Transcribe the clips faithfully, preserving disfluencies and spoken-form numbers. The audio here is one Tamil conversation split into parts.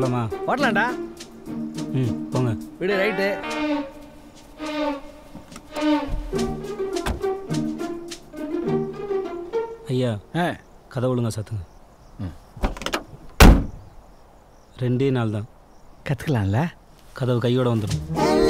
போலாமா? ஓட்டலாம்டா. ம் போங்க. விடு ரைட்டு. ஐயா கதை ஒழுங்கா சாத்துங்க. ரெண்டே நாள் தான் கற்றுக்கலாம்ல. கதவு கையோட வந்துடும்.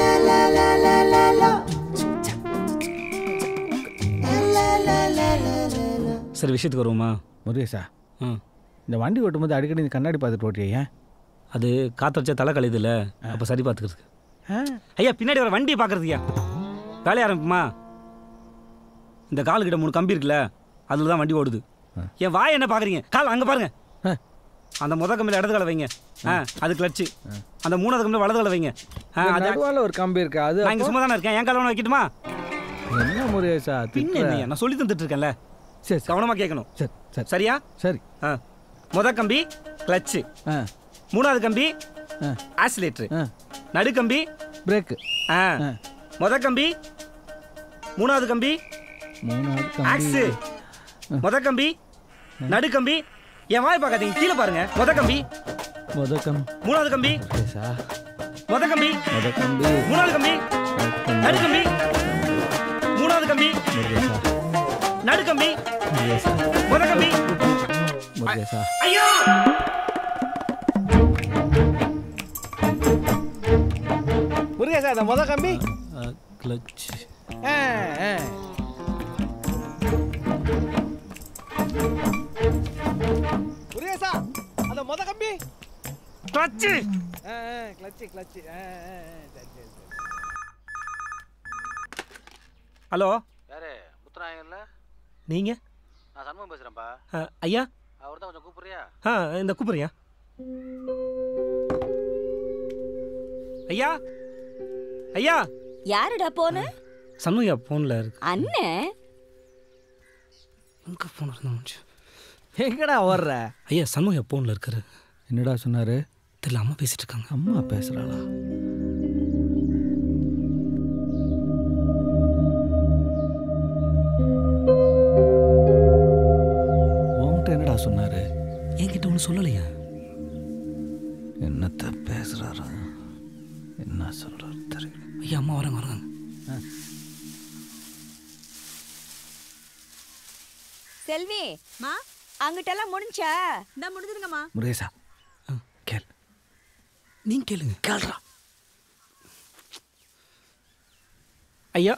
சரி விஷயத்துக்கு வருவோமா? முருகேசா, ம் இந்த வண்டி ஓட்டும்போது அடிக்கடி இந்த கண்ணாடி பார்த்துட்டு ஓட்டியா? அது காற்று வச்சா தலை கழியுது இல்லை, அப்போ சரி பார்த்துக்கிறதுக்கு. ஐயா பின்னாடி வர வண்டியை பார்க்குறதுயா. வேலையை ஆரம்பிக்குமா? இந்த காலுக்கிட்ட மூணு கம்பி இருக்குல்ல, அதில் தான் வண்டி ஓடுது. என் வாய் என்ன பார்க்குறீங்க? கால் அங்கே பாருங்க. அந்த முத கம்பியில் இடது காலை வைங்க. ஆ அது கிளச்சு. அந்த மூணாவது கம்பியில் வலது காலை வைங்க. அது ஒரு கம்பி இருக்கு. அது நான் இங்கே சும்மா தானே இருக்கேன். என் காலை வைக்கட்டுமா? என்ன முருகேசா, பின்ன நான் சொல்லி தந்துட்டு இருக்கேன்ல. சரி கவனமாக கேட்கணும். சரி சரி சரியா? சரி. ஆ முத கம்பி கிளச்சு, மூணாவது கம்பி ஆக்சிலேட்டரு, நடுக்கம்பி பிரேக்கு. ஆ முத கம்பி, மூணாவது கம்பி ஆக்ஸு, முத கம்பி நடுக்கம்பி. என் வாய் பார்க்காதீங்க, கீழே பாருங்க. முத கம்பி, முத கம்பி, மூணாவது கம்பி, முத கம்பி, முத கம்பி, மூணாவது கம்பி, நடுக்கம்பி, மூணாவது கம்பி, நடுக்கம்பி, முத கம்பி. முருகேசா ஐயோ முருகேசா, அந்த முத கம்பி கிளட்ச். முருகேசா, அந்த முத கம்பி கிளட்ச். Clutch clutch. ஹலோ யாரு? முத்துராயங்கல்ல? நீங்க? நான் சண்முகம் பேசுறேன்ப்பா. ஐயா அவர் தான் கொஞ்சம் கூப்பிடுறியா? ஆ இந்த கூப்பிடுறியா? ஐயா ஐயா. யாருடா போன? சண்முகா போன்ல இருக்கு. அண்ணே எங்க போன் இருந்தா? எங்கடா ஓடுற? ஐயா சண்முகா போன்ல இருக்காரு. என்னடா சொன்னாரு? தெரியல, அம்மா பேசிட்டு இருக்காங்க. அம்மா பேசுறாளா? உன்கிட்ட என்னடா சொன்னாரு? என்கிட்ட ஒன்றும் சொல்லலையா? என்னத்த பேசுறாரு, என்ன சொல்றாரு தெரியல. ஐயா அம்மா வராங்க வராங்க. செல்வி மா, அங்கிட்டெல்லாம் முடிஞ்சா? இந்த முடிஞ்சிருங்கம்மா. முருகேசா கேள். நீங்க கேளுங்க. கேள்றா ஐயா.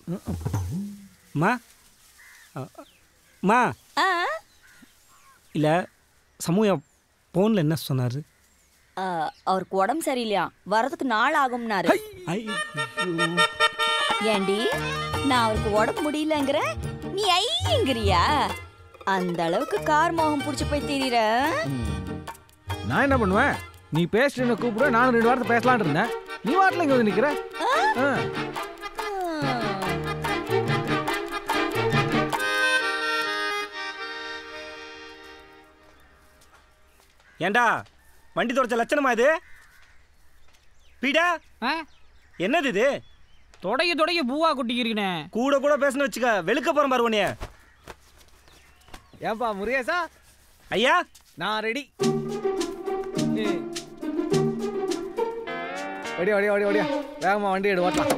மா மா இல்லை, சமூக போன்ல என்ன சொன்னாரு? அவருக்கு உடம்பு சரியில்லையா, வரதுக்கு நாள் ஆகும்னாரு. ஏண்டி, நான் அவருக்கு உடம்பு முடியலங்கிற நீ ஐயங்கிறியா? அந்த அளவுக்கு கார் மோகம் புடிச்சு போய் திரிற. நான் என்ன பண்ணுவேன்? நீ பேசுறேன்னு கூப்பிடுவேன், நானும் ரெண்டு வாரத்தை பேசலான் இருந்தேன். நீ வாட்டில் இங்க வந்து நிக்கிற. ஏண்டா வண்டி தொடச்ச லட்சணமா இது? பீடா என்னது இது? தொடைய தொடைய பூவா கொட்டிக்கிறீனே. கூட கூட பேசணும் வச்சுக்க, வெளுக்க போறேன் பாரு உன்னைய. ஏன்பா முருகேசா? ஐயா நான் ரெடி. ஓடியா ஓடியா ஓடியா ஓடியா, வேகமா வண்டி எடு, ஓட்டலாம்.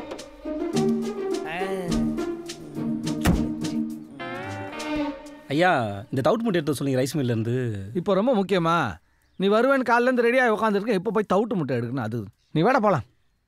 ஐயா இந்த தவுட் முட்டை எடுத்து சொல்லுங்க ரைஸ் மில்ல இருந்து. இப்போ ரொம்ப முக்கியமா? நீ வருவேன் காலில இருந்து ரெடியாக உட்காந்துருக்க, இப்போ போய் தவுட்டு முட்டை எடுக்கணும். அது நீ வேட போலாம்.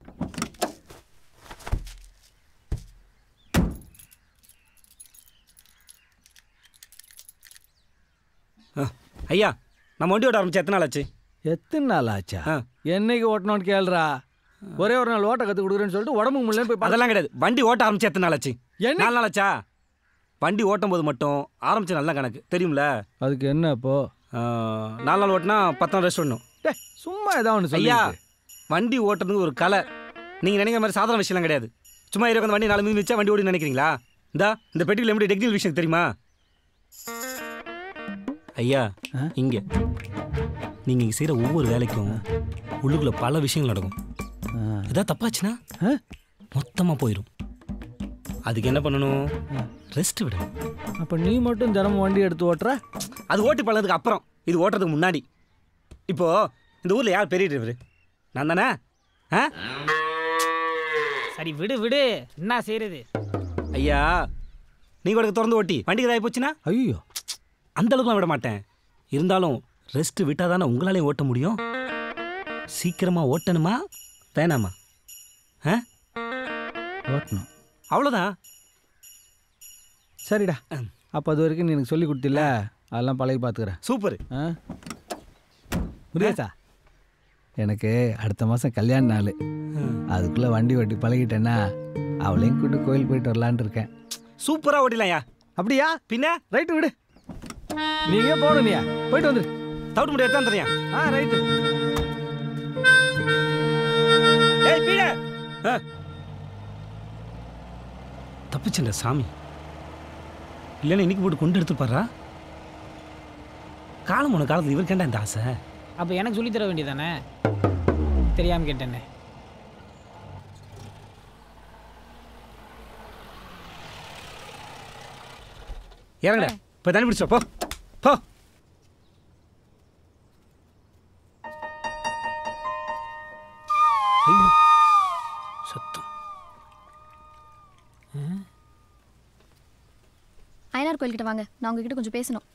ஐயா நம்ம வண்டி ஓட்ட ஆரம்பிச்சு எத்தனை நாள் ஆச்சு? எத்தனை நாள் ஆச்சா? என்னைக்கு ஓட்டணும்னு கேளுறா. ஒரே ஒரு நாள் ஓட்ட கற்று கொடுக்குறேன்னு சொல்லிட்டு உடம்புக்கு முடியல போய். அதெல்லாம் கிடையாது. வண்டி ஓட்ட ஆரம்பிச்சு எத்தனை நாள் ஆச்சு? நாலு நாள் ஆச்சா? வண்டி ஓட்டும் போது மட்டும் ஆரம்பிச்சு நல்ல கணக்கு தெரியும்ல. அதுக்கு என்ன இப்போ? நாலு நாள் ஓட்டினா பத்து நாள் ரெஸ்ட் பண்ணணும். சும்மா ஏதாவது ஒன்று ஐயா, வண்டி ஓட்டுறதுக்கு ஒரு கலை. நீங்கள் நினைக்கிற மாதிரி சாதாரண விஷயம்லாம் கிடையாது. சும்மா இருக்க வண்டி நாலு மீது வச்சா வண்டி ஓடி நினைக்கிறீங்களா? இந்தா இந்த பெட்டியில் எப்படி டெக்னிக்கல் விஷயம் தெரியுமா? ஐயா இங்கே நீங்கள் இங்கே செய்கிற ஒவ்வொரு வேலைக்கும் உள்ளுக்குள்ள பல விஷயங்கள் நடக்கும். ஏதாவது தப்பாச்சுன்னா மொத்தமாக போயிடும். அதுக்கு என்ன பண்ணணும்? ரெஸ்ட் விடணும். அப்போ நீ மட்டும் தினமும் வண்டி எடுத்து ஓட்டுற? அது ஓட்டி பழகிறதுக்கு அப்புறம், இது ஓட்டுறதுக்கு முன்னாடி. இப்போ இந்த ஊரில் யார் பெரிய டிரைவர்? நான் தானே? ஆ சரி விடு விடு, என்ன செய்யறது? ஐயா நீங்கள் உனக்கு திறந்து ஓட்டி வண்டிக்கு ஏதாவது போச்சுன்னா ஐயோ அந்த அளவுக்குலாம் விட மாட்டேன். இருந்தாலும் ரெஸ்ட்டு விட்டால் தானே உங்களாலே ஓட்ட முடியும். சீக்கிரமாக ஓட்டணுமா வேணாமா? ஆ ஓட்டணும். அவ்வளோதான். சரிடா, அப்போ அது வரைக்கும் நீ எனக்கு சொல்லி கொடுத்தில்ல, அதெல்லாம் பழகி பார்த்துக்கிறேன். சூப்பர். ஆ முடியாச்சா? எனக்கு அடுத்த மாதம் கல்யாண நாள். அதுக்குள்ளே வண்டி ஓட்டி பழகிட்டேன்னா அவளையும் கூட்டு கோயில் போயிட்டு வரலான்ட்டு இருக்கேன். சூப்பராக ஓட்டிடலாம்யா. அப்படியா? பின்ன ரைட்டு விடு, நீங்கள் போகணும். நீயா போயிட்டு வந்துரு. தவிட்டு முடியாது தான் தெரியா? ஆ ரைட்டு. ஏய் பீட தப்பிச்சல சாமி. இல்லைன்னா இன்னைக்கு போட்டு கொண்டு எடுத்துப்பாரா? காலம் போன காலத்தில் இவர் கேண்டா இந்த ஆசை. அப்போ எனக்கு சொல்லி தர வேண்டியதானே? தெரியாமல் கேட்டேனே. இறங்கடா, இப்போ தண்ணி பிடிச்சோ போ போ. ஐயோ சத்தம். ஐயனார் கோயில்கிட்ட வாங்க, நான் உங்ககிட்ட கொஞ்சம் பேசணும்.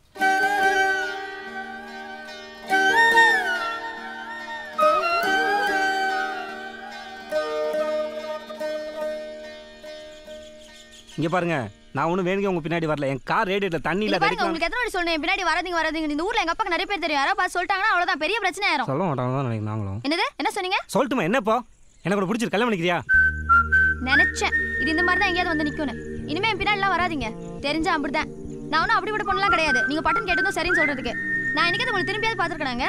இங்க பாருங்க, நான் ஒன்றும் வேணுங்க உங்க பின்னாடி வரல. என் கார் ரேடியேட்டர் தண்ணியில் பாருங்க, உங்களுக்கு எத்தனை வாட்டி சொல்லணும் பின்னாடி வராதீங்க வராதீங்க. இந்த ஊர்ல எங்க அப்பாக்கு நிறைய பேர் தெரியும். யாராவது பார்த்து சொல்லிட்டாங்கன்னா அவ்வளவுதான், பெரிய பிரச்சனை ஆயிரும். சொல்ல மாட்டாங்க தான் நினைக்கிறேன் நாங்களும். என்னது என்ன சொன்னீங்க? சொல்லட்டுமா? என்னப்போ எனக்கு கூட பிடிச்சிருக்கு, கல்யாணம் பண்ணிக்கிறியா? நினைச்சேன் இது இந்த மாதிரி தான் எங்கேயாவது வந்து நிக்கும்னு. இனிமே என் பின்னாடிலாம் வராதீங்க, தெரிஞ்சா அப்படிதான். நான் ஒன்றும் அப்படி விட பொண்ணலாம் கிடையாது. நீங்க பட்டன் கேட்டதும் சரின்னு சொல்றதுக்கு. நான் இன்னைக்கு உங்களுக்கு திரும்பியாவது பார்த்துருக்கேனாங்க.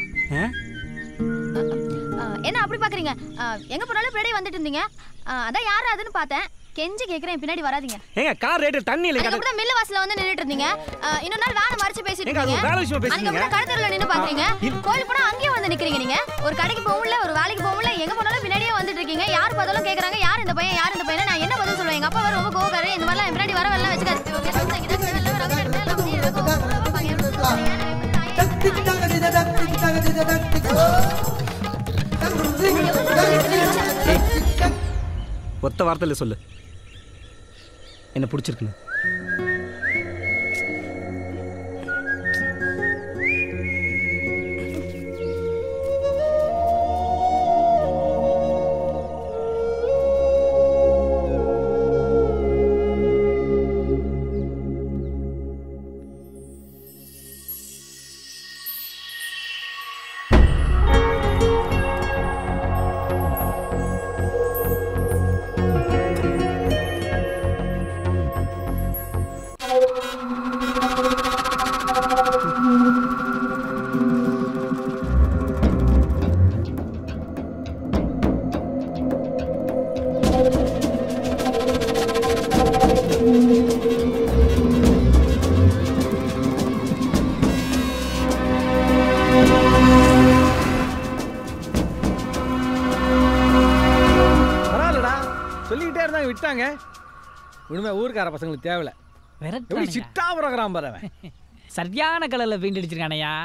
என்ன அப்படி பாக்குறீங்க? எங்க போனாலும் பின்னாடி வந்துட்டு இருந்தீங்க, அதான் யார் அதுன்னு பார்த்தேன். கெஞ்சி கேக்குறேன், பின்னாடி வராதீங்க. ஏங்க கார் ரேடியேட்டர் தண்ணி இல்ல. அதுக்கு தான் மில்ல வாசல்ல வந்து நின்னுட்டு இருந்தீங்க. இன்னொரு நாள் வேற மறைச்சு பேசிட்டு இருக்கீங்க. வேற விஷயம் பேசுறீங்க. அங்க கடத்தறல நின்னு பாக்குறீங்க. கோயில் போனா அங்கேயே வந்து நிக்கிறீங்க. நீங்க ஒரு கடைக்கு போகல, ஒரு வேலைக்கு போகல, எங்க போனாலும் பின்னாடியே வந்துட்டு இருக்கீங்க. யார் பார்த்தாலும் கேக்குறாங்க யார் இந்த பையன் யார் இந்த பையன். நான் என்ன பதில் சொல்லுவேன்? எங்க அப்பா வர ரொம்ப கோவக்காரர். இந்த மாதிரிலாம் பின்னாடி வர வரலாம் வச்சுக்காரு. ஒத்த வார்த்தையில சொல்லு, என்ன பிடிச்சிருக்குன்னு. விட்டாங்க. உண்மை ஊருக்கார பசங்களுக்கு தேவையில்ல. எப்படி சிட்டா புறக்கிறான் பாரு அவன். சரியான கலர்ல பெயிண்ட் அடிச்சிருக்கானையா.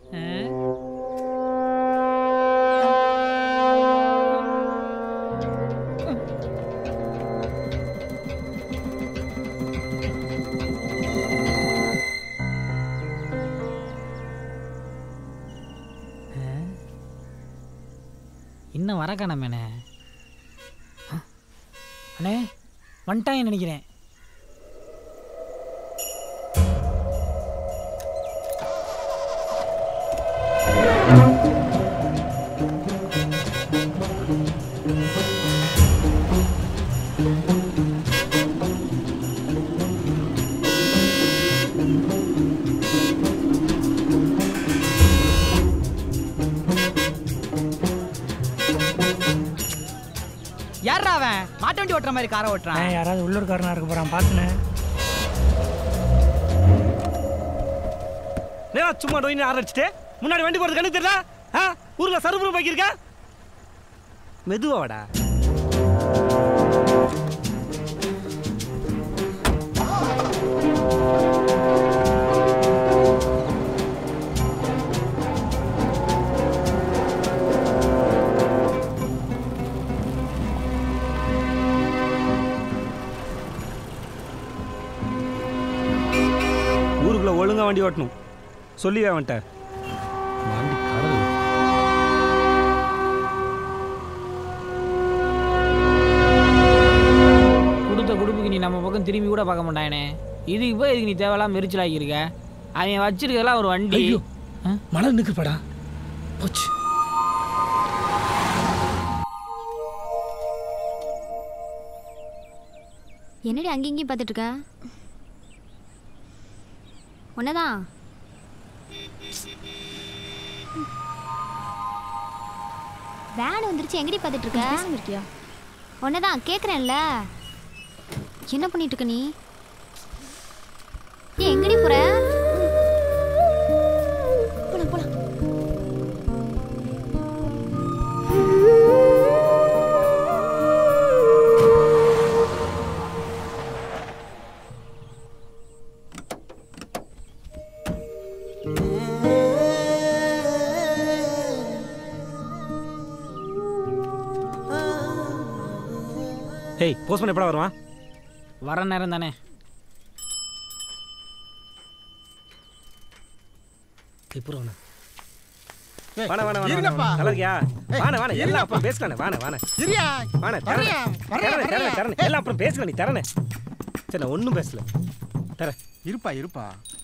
இன்னும் வர காணாமேனே. அண்ணே வந்துட்டாங்க நினைக்கிறேன். யாரா அவன் மாட்டு வண்டி ஓட்டுற மாதிரி காரை ஓட்டுறான்? யாராவது உள்ளூர்காரனா இருக்க போறான் பாத்துனேன். சும்மா டொயின்னு ஆரம்பிச்சுட்டு முன்னாடி வண்டி போறது கண்ணு தெரியல. ஊர்ல சருபுரம் பாக்கிருக்க மெதுவாடா. வண்டி ஓட்டணும். சொல்லிவே அவன்கிட்ட. வண்டி கடல். கொடுத்த குடும்புக்கு நீ நம்ம பக்கம் திரும்பி கூட பார்க்க மாட்டானே. இதுக்கு போய் இதுக்கு நீ தேவையில்லாம மெரிச்சலாக்கியிருக்க. அவன் வச்சிருக்கெல்லாம் ஒரு வண்டி. மழை நிற்கப்படா போச்சு. என்னடி அங்கேயும் இங்கேயும் பார்த்துட்டு இருக்க? ஒன்னதான் வேன் வந்துருச்சு. எங்கடி பார்த்துட்டு இருக்க? இருக்கியா? ஒன்னதான் கேட்குறேன்ல. என்ன பண்ணிட்டு இருக்க நீ? ஏ எங்கடி போற? போலாம் போலாம். ஏய் போஸ்ட்மேன் எப்படா வருவான்? வர நேரம் தானே. வாண வாண வாண இருங்கப்பா. நல்லா இருக்கியா? வாண வாண எல்லாம் அப்புறம் பேசலாம். வாண வாண சரியா? வாண தரனே தரனே தரனே தரனே எல்லாம் அப்புறம் பேசலாம். நீ தரனே. சரி நான் ஒண்ணும் பேசல. தர இருப்பா இருப்பா.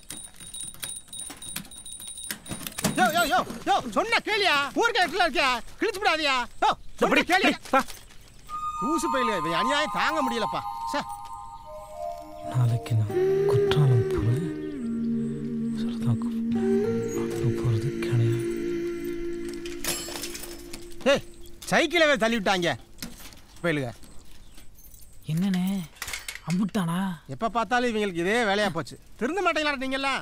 யோ யோ யோ யோ சொன்னா கேளியா? ஊர்க்க இடத்துல இருக்கியா? கிழிச்சு விடாதியா? யோ சொன்னா கேளியா? ஊசு பையில அநியாயம் தாங்க முடியலப்பா. சார் நாளைக்கு நான் குற்றாலம் போகிறேன். சரிதா அப்போ போகிறது கிடையாது. ஏய் சைக்கிளவே தள்ளி விட்டாங்க பயிலுங்க. என்னண்ணே அம்புட்டானா? எப்போ பார்த்தாலும் இவங்களுக்கு இதே வேலையாக போச்சு. திருந்த மாட்டீங்களா நீங்கெல்லாம்?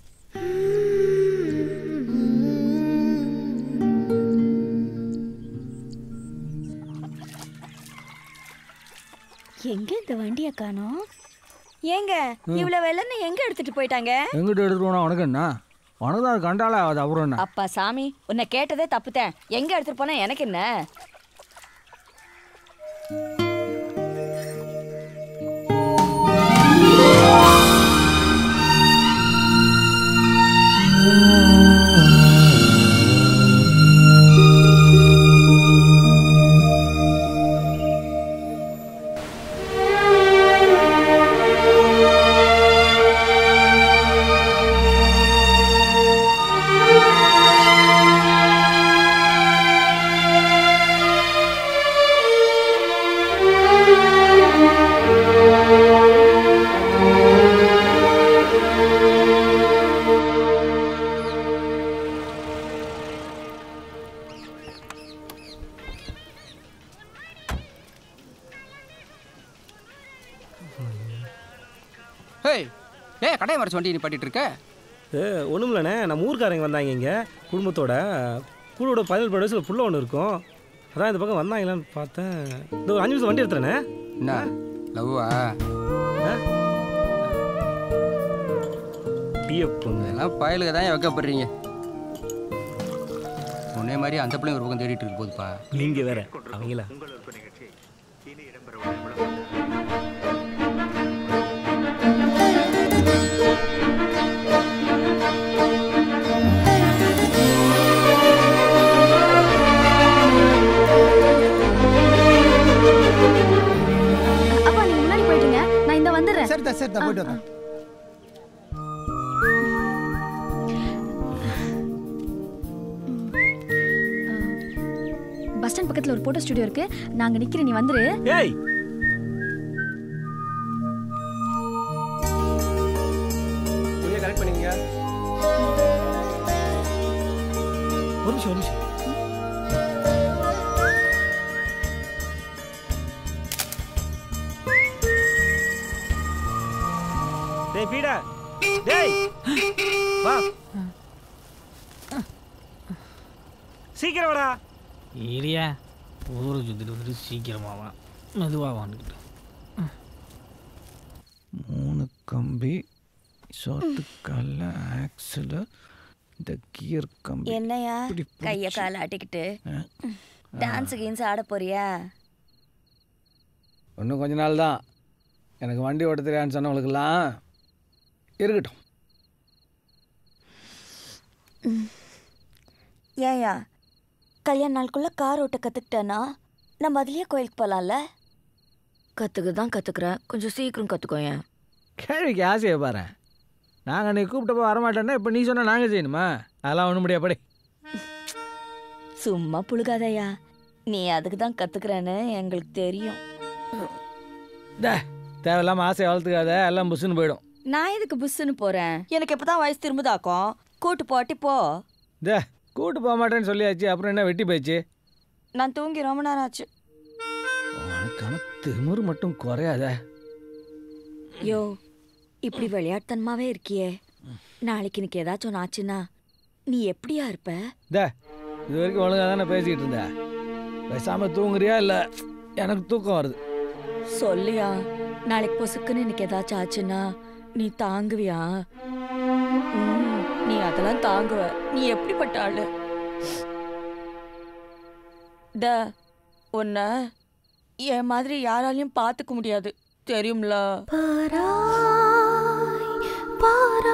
எங்க இந்த வண்டியை காணோம்? ஏங்க இவ்வளவு வெள்ளன்னு எங்க எடுத்துட்டு போயிட்டாங்க? எங்கிட்ட எடுத்துட்டு போனா உனக்கு என்ன? உனக்கு தான் கண்டாலே அது அப்புறம் என்ன? அப்பா சாமி உன்னை கேட்டதே தப்புத்தேன். எங்க எடுத்துட்டு போனா எனக்கு என்ன? ஏய் கடையை மறைச்சு வண்டி நீ பண்ணிட்டு இருக்க? ஒன்றும் இல்லைண்ணே, நம்ம ஊருக்காரங்க வந்தாங்க இங்கே குடும்பத்தோட. கூடோட பதினெட்டு பத்து வயசில் புள்ள ஒன்று இருக்கும். அதான் இந்த பக்கம் வந்தாங்களான்னு பார்த்தேன். இந்த ஒரு அஞ்சு நிமிஷம் வண்டி எடுத்துறேண்ணே. என்ன லவ்வா? எல்லாம் பயலுக்கு தான் வைக்கப்படுறீங்க. உன்னே மாதிரி அந்த பிள்ளைங்க ஒரு பக்கம் தேடிட்டு இருக்கு போதுப்பா. நீங்கள் வேற அவங்கள அப்பா நீங்க முன்னாடி போயிடுங்க, நான் இந்த வந்துடுறேன். சரிதா சரிதா போயிட்டு வரேன். பஸ் ஸ்டாண்ட் பக்கத்துல ஒரு போட்டோ ஸ்டுடியோ இருக்கு, நாங்க நிக்கிறேன், நீ வந்துரு. ஏய் நீங்க கரெக்ட் பண்ணீங்க. ஒரு நிமிஷம் ஒரு நிமிஷம். டேய் பீடா, டேய் வா சீக்கிரம் வாடா. ஏரியா ஊரை சுற்றிட்டு வந்துட்டு சீக்கிரமாவா மெதுவாக வந்துக்கிட்டு. மூணு கம்பி ஷார்ட்டு கால ஆக்சில் இந்த கியர் கம்பி. என்னையா கையை காலை ஆட்டிக்கிட்டு டான்ஸு கீன்ஸ் ஆட போறியா? இன்னும் கொஞ்ச நாள் தான். எனக்கு வண்டி ஓட்ட தெரியாதுன்னு சொன்னவங்களுக்கெல்லாம் இருக்கட்டும். ஏயா கல்யாண நாளுக்குள்ள கார் ஓட்ட கற்றுக்கிட்டேன்னா நம்ம அதுலேயே கோயிலுக்கு போகலாம்ல? கற்றுக்க தான் கற்றுக்குறேன், கொஞ்சம் சீக்கிரம் கற்றுக்கோயேன். கேள்விக்கு ஆசையை பாரு. நாங்கள் நீ கூப்பிட்டப்போ வரமாட்டேன்னா இப்போ நீ சொன்னால் நாங்கள் செய்யணுமா? அதெல்லாம் ஒன்றும் முடியாப்படி. சும்மா புழுகாதையா, நீ அதுக்கு தான் கற்றுக்குறேன்னு எங்களுக்கு தெரியும். டே தேவையில்லாமல் ஆசையை வளர்த்துக்காத, எல்லாம் புஷ்ஷுன்னு போயிடும். நான் எதுக்கு புஷ்ஷுன்னு போகிறேன்? எனக்கு எப்போ தான் வயசு திரும்புதாக்கும். கூட்டு போட்டி போ. டே கூட்டு போக மாட்டேன்னு சொல்லியாச்சு, அப்புறம் என்ன வெட்டி போயிடுச்சு? நான் தூங்கி ரொம்ப நேரம் ஆச்சு. உனக்கான திமிரு மட்டும் குறையாத. யோ இப்படி விளையாட்டுத்தனமாவே இருக்கியே, நாளைக்கு எனக்கு ஏதாச்சும் ஒன்று ஆச்சுன்னா நீ எப்படியா இருப்ப? டே இது வரைக்கும் ஒழுங்காக தானே பேசிக்கிட்டு இருந்த. பேசாமல் தூங்குறியா இல்லை எனக்கு தூக்கம் வருது? சொல்லியா, நாளைக்கு பொசுக்குன்னு எனக்கு ஏதாச்சும் ஆச்சுன்னா நீ தாங்குவியா? ம், நீ அதெல்லாம் தாங்குவ. நீ எப்படிப்பட்ட ஆளு? ட உன்ன என் மாதிரி யாராலையும் பார்த்துக்க முடியாது தெரியும்ல? பாரா பாரா